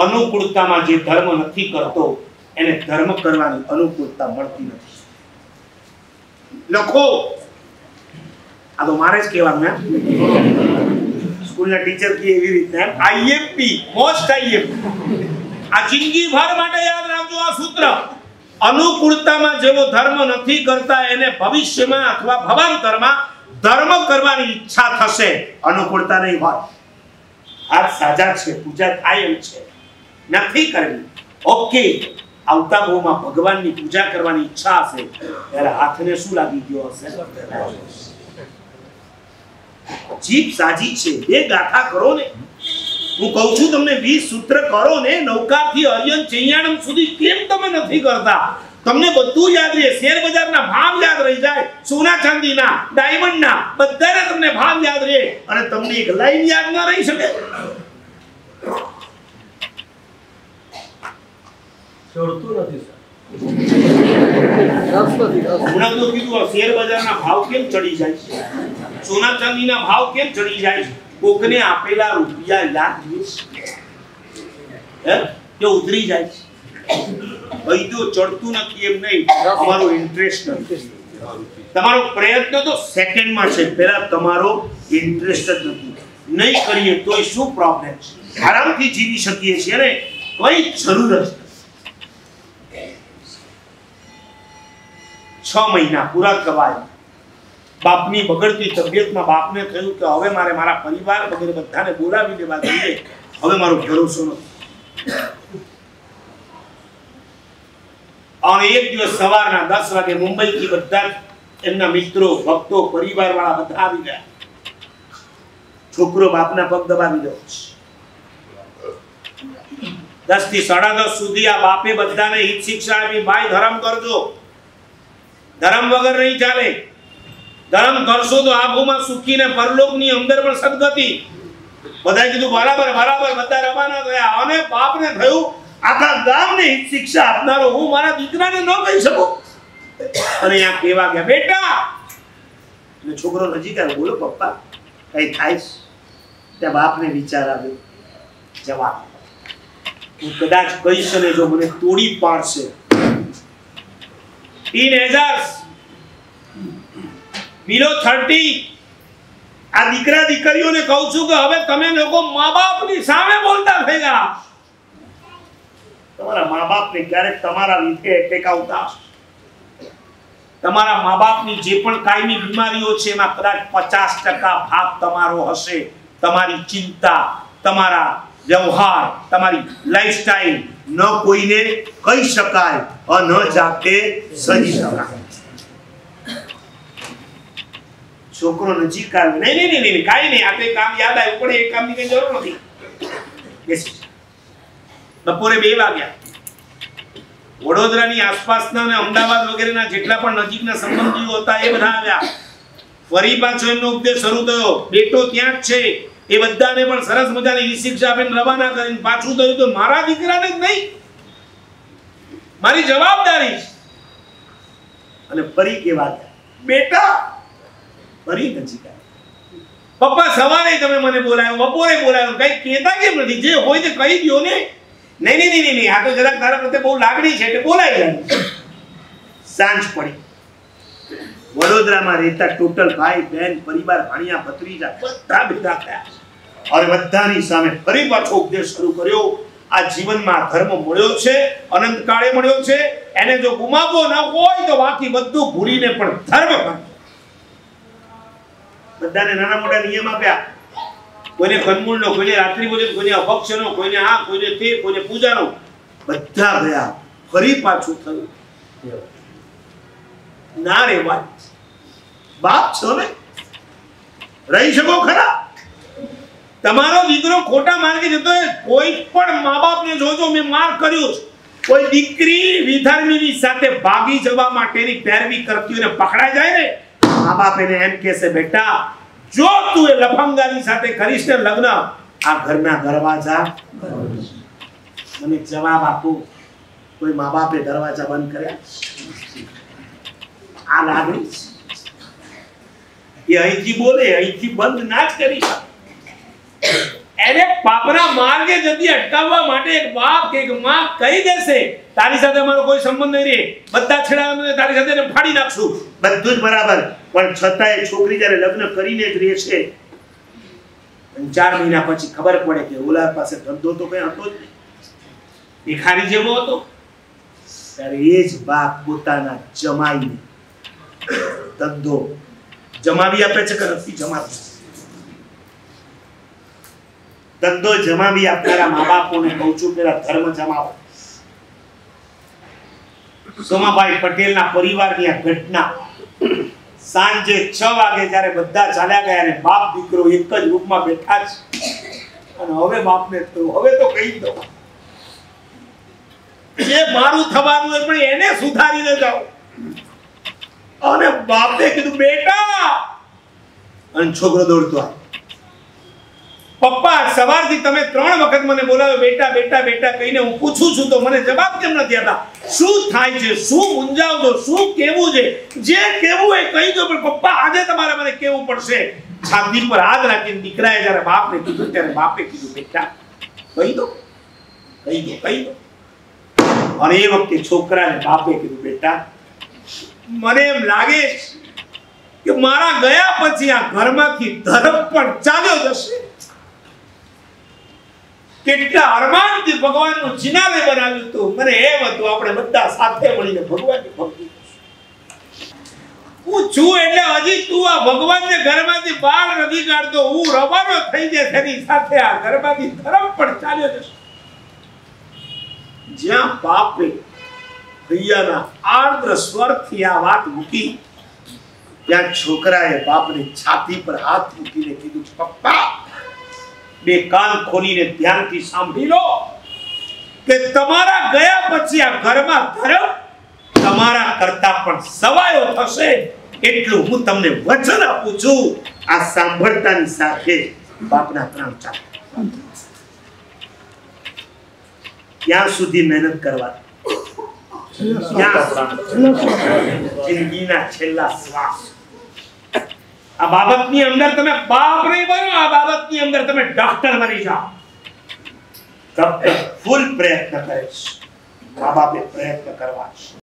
અનુકૂળતામાં જે ધર્મ નથી કરતો એને ધર્મ કરવાની અનુકૂળતા મળતી નથી. લખો, આ તો મારે જ કહેવાનું. સ્કૂલના ટીચર કે એવી રીતના આઈએમપી મોસ્ટ આઈએમપી આ જિંદગી ભર માટે યાદ રાખજો આ સૂત્ર. અનુકૂળતામાં જેવો ધર્મ નથી કરતા એને ભવિષ્યમાં અથવા ભવાંતરમાં ધર્મ કરવાની ઈચ્છા થશે. અનુકૂળતા નહીં હોય, આ સાજા છે, પૂજા થાય એમ છે, નથી કરવી. ઓકે, આવતા ભાવમાં ભગવાનની પૂજા કરવાની ઈચ્છા હશે ત્યારે હાથને શું લાગી ગયો હશે? જીભ સાજી છે, બે ગાથા કરો ને. હું કહું છું તમને 20 સૂત્ર કરો ને. નૌકાથી અરિયન ચૈયાણમ સુધી કેમ તમે નથી કરતા? તમને બધું યાદ રહે, શેર બજારના ભાવ યાદ રહી જાય, સોના ચાંદીના, ડાયમંડના, બધાના તમને ભાવ યાદ રહે અને તમને એક લાઈન યાદ ન રહી શકે. છોડતું નથી સર. હમણાં તો કીધું શેર બજારના ભાવ કેમ ચડી જાય છે, સોના ચાંદીના ભાવ કેમ ચડી જાય છે? કોકને આપેલા રૂપિયા યાદ હે કે ઉતરી જાય છે. વૈદ્યો ચડતું નથી એમ નહીં, અમારો ઇન્ટરેસ્ટ નથી. તમારો પ્રયત્ન તો સેકન્ડમાં છે, પહેલા તમારો ઇન્ટરેસ્ટ જ નથી. નહીં કરીએ તોય શું પ્રોબ્લેમ છે? આરામથી જીવી શકીએ છીએ ને, કોઈ જરૂર જ 6 મહિના પૂરા કવાય. બાપની બગડતી તબિયતમાં બાપને થયું કે હવે મારે મારા પરિવાર વગેરે બધાને બોલાવી દેવા જોઈએ, હવે મારો ભરોસો નથી. અને એક દિવસ સવારના 10 વાગે મુંબઈથી બધા એમના મિત્રો, ભક્તો, પરિવાર વાળા બધા આવી ગયા. છોકરો બાપના પગ દબાવી દો. 10 થી 10:30 સુધી આ બાપે બધાને હિત શિક્ષા આપી, ભાઈ ધર્મ કરજો, ધર્મ વગર નહીં ચાલે. ધર્મ કરશો તો આ ભૂમાં સુખી ને પરલોકની અંદર પણ સદગતિ. બધાએ કીધું બરાબર બરાબર, બધા રવાના થયા. અને બાપને થયું આખા ગામને હિત શિક્ષા આપનારો હું મારા દીકરાને ન કહી શકું. અને આ કહેવા ગયા બેટા. અને છોકરો નજીક આવ્યો, બોલો પપ્પા કઈ થાય છે? ત્યાં બાપને વિચાર આવ્યો, જવાબ હું કદાચ કહીશ ને જો મને તોડી પાડશે. ટીનેજર્સ બિલો 30 આ દીકરા દીકરીઓને કહું છું કે હવે તમે લોકો મા બાપની સામે બોલતા થઈ ગયા. તમારા મા બાપને ક્યારેક તમારા લીધે ટેકાવતા. તમારા મા બાપની જે પણ કાયમી બીમારીઓ છે એમાં કદાચ 50% ભાગ તમારો હશે. તમારી ચિંતા, તમારા વ્યવહાર, તમારી લાઈફસ્ટાઈલ ન કોઈને કહી શકાય, ન જાતે સહી શકાય. છોકરો નજીક આવ્યો, નહીં કાઈ નહીં, આ કઈ કામ યાદ આવ્યું પણ એ કામની કઈ જરૂર નથી. બપોરે 2 વાગ્યા. વડોદરાની આસપાસના અને અમદાવાદ વગેરેના જેટલા પણ નજીકના સંબંધીઓ હતા એ બધા આવ્યા. ફરી પાછો એમનો ઉપદેશ શરૂ થયો. બેટો ત્યાં જ છે. એ બધાને પણ સરસ મજાની શિક્ષા આપીને રવાના કરીને પાછું થયું તો મારા દીકરાને જ નહીં, મારી જવાબદારી. અને ફરી કેવા બેટા, ફરી નજીક આવ્યા. પપ્પા સવારે તમે મને બોલાવ્યો, બપોરે બોલાવ્યો, કઈ કહેતા કેમ નથી? જે હોય તે કહી દો ને. નહીં, આ તો જરાક તારા પ્રત્યે બહુ લાગણી છે એટલે બોલાવી જાય. સાંજ પડી. વડોદરામાં રહેતા ટોટલ ભાઈ બહેન પરિવાર ભાણિયા ભત્રીજા બધા ભેગા થયા અને બધાની સામે ફરી પાછો ઉપદેશ શરૂ કર્યો. આ જીવનમાં ધર્મ મળ્યો છે, અનંત કાળે મળ્યો છે. એને જો ગુમાવવો ન હોય તો બાકી બધું ભૂલીને પણ ધર્મ કરો. બધાને નાના મોટા નિયમ આપ્યા. કોઈને કંદમૂળનો, કોઈને રાત્રિ ભોજન, કોઈને અભક્ષનો, કોઈને આ, કોઈને તે, કોઈને પૂજાનો. બધા ગયા. ફરી પાછું થયું ના રેવાય. બાપ છો ને, રહી શકો ખરા? તમારો દીકરો ખોટા માર્ગે જતો હોય, કોઈ પણ મા બાપને જોજો, મેં માર કર્યું છે. કોઈ દીકરી વિધર્મીની સાથે ભાગી જવા માટેની પેરવી કરતી હોય ને પકડાઈ જાય ને, મા બાપ એને એમ કહેશે બેટા જો તું એ લફંગાની સાથે કરીશ ને લગ્ન, આ ઘરના દરવાજા મને જવાબ આપો. કોઈ મા બાપે દરવાજા બંધ કર્યા? આ લાગણી એ અહીંથી બોલે, અહીંથી બંધ ના જ કરી શકે. એને પાપના માર્ગે જતી અટકાવવા માટે એક બાપ કે એક માં કહી દેશે તારી સાથે મારો કોઈ સંબંધ નહીં રહે, બધા છેડા તારી સાથે એને ફાડી નાખશું, બધું જ બરાબર, પણ છતાંય છોકરી જ્યારે લગ્ન કરીને જ રહે છે 4 મહિના પછી ખબર પડે કે ઓલા પાસે ધંધો તો કઈ હતો જ નહીં, ભિખારી જેવો હતો, ત્યારે એ જ બાપ પોતાના જમાઈને ધંધો જમાવી આપે છે કે નથી જમાવી, ધંધો જમાવી આપનારા મા બાપોને કહું છું પેલા ધર્મ જમાવો. સોમાભાઈ પટેલના પરિવારની આ ઘટના સાંજે 6 વાગે જ્યારે બધા ચાલ્યા ગયા અને બાપ દીકરો એક જ રૂમમાં બેઠા છે અને હવે બાપને હવે તો કહી દો જે મારું થવાનું હોય પણ એને સુધારીને જાઓ, અને બાપે કીધું બેટા, અને છોકરો દોડતો આવ્યો, પપ્પા સવારથી તમે 3 વખત મને બોલાવ્યો બેટા બેટા બેટા કહીને હું પૂછું છું તો મને જવાબ કેમ નથી આપતા, શું થાય છે, શું મૂંઝાવ છો, શું કેવું છે, જે કેવું એ કહી દો, પણ પપ્પા આજે તમારે મને કેવું પડશે. છાતી પર હાથ રાખીને દીકરાએ જ્યારે બાપને કીધું ત્યારે બાપે કીધું બેટા કહી દો કહી દો કહી દો, અને એ વખતે છોકરાને બાપે કીધું બેટા મને એમ લાગે કે મારા ગયા પછી આ ઘરમાંથી ધર્મ પણ ચાલ્યો જશે, કેટલા અરમાનથી ભગવાનનું જિનાલય બનાવ્યું હતું, મને એમ હતું આપણે બધા સાથે મળીને ભગવાનની ભક્તિ કરીશું. હું છું એટલે હજી તું આ ભગવાનને ઘરમાંથી બહાર નથી કાઢતો, હું રવાનો થઈ જાય તેની સાથે આ ઘરમાંથી ધર્મ પણ ચાલ્યો જશે. જ્યાં બાપે ભૈયાના આર્દ્ર સ્વરથી આ વાત મૂકી ત્યાં છોકરાએ બાપની છાતી પર હાથ મૂકીને કીધું પપ્પા બે કાન ખોલીને ધ્યાનથી સાંભળી લો કે તમારા ગયા પછી આ ઘરમાં ધર્મ તમારા કરતા પણ સવાયો થશે, એટલું હું તમને વચન આપું છું. આ સાંભળતાની સાથે બાપના પ્રાણ ચાલ્યા. ક્યાં સુધી મહેનત કરવાની, જિંદગીના છેલ્લા શ્વાસ. આ બાબતની અંદર તમે બાપ નહીં બનો, આ બાબતની અંદર તમે ડોક્ટર બની જાઓ. ડોક્ટર ફૂલ પ્રયત્ન કરે છે, મા બાપે પ્રયત્ન કરવા છે.